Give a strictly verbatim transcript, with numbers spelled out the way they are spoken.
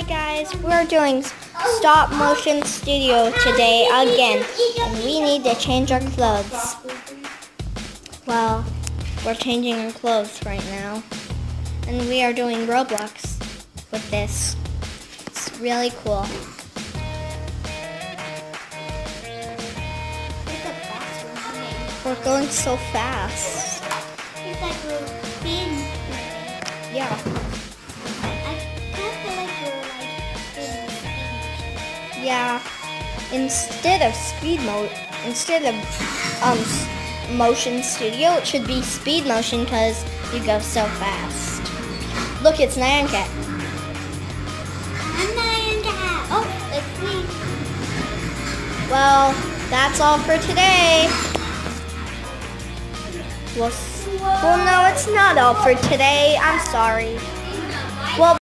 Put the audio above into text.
Hi guys, we're doing stop motion studio today again, and we need to change our clothes. Well, we're changing our clothes right now, and we are doing Roblox with this. It's really cool. We're going so fast. It's like we're being. Yeah. Yeah, instead of speed mode, instead of um motion studio, it should be speed motion because you go so fast. Look, it's Nyan Cat. I'm Nyan Cat. Oh, it's me. Well, that's all for today. Well, well, no, it's not all for today. I'm sorry. Well.